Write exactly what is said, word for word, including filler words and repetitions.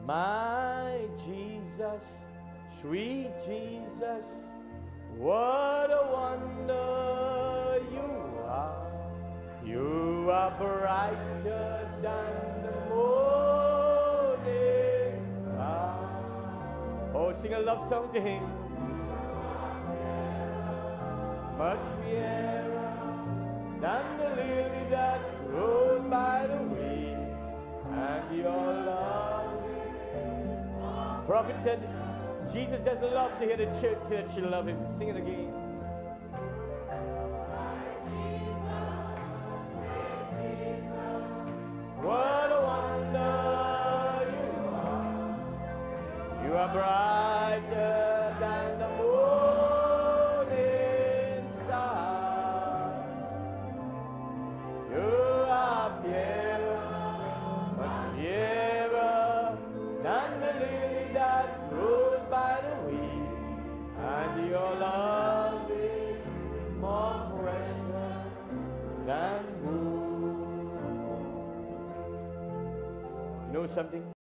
My Jesus, sweet Jesus, what a wonder you are. You are brighter than the morning star. Oh, sing a love song to him. Much fairer than the lily that grows by the way, and your love. Prophet said, Jesus just loved to hear the church say that she loved him. Sing it again. What a wonder you are. You are brighter than the morning star. You are fairer, much fairer than the lily that grows by the way, and your love is more precious than gold. You know something?